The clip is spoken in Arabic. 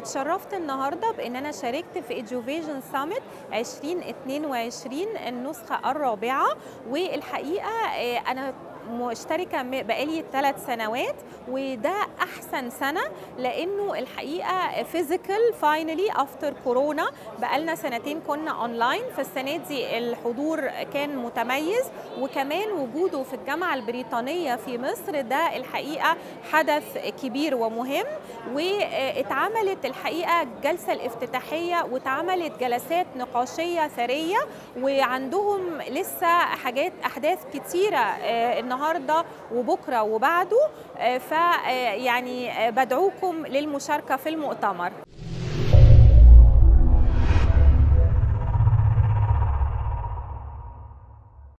اتشرفت النهارده بان انا شاركت في EduVation Summit 2022 النسخه الرابعه. والحقيقه انا مشتركه بقالي 3 سنوات، وده احسن سنه لانه الحقيقه فيزيكال فاينلي افتر كورونا. بقالنا سنتين كنا اونلاين، فالسنه دي الحضور كان متميز، وكمان وجوده في الجامعه البريطانيه في مصر ده الحقيقه حدث كبير ومهم. واتعملت الحقيقه الجلسه الافتتاحيه واتعملت جلسات نقاشيه ثريه، وعندهم لسه احداث كتيره النهارده وبكره وبعده. فيعني بدعوكم للمشاركه في المؤتمر.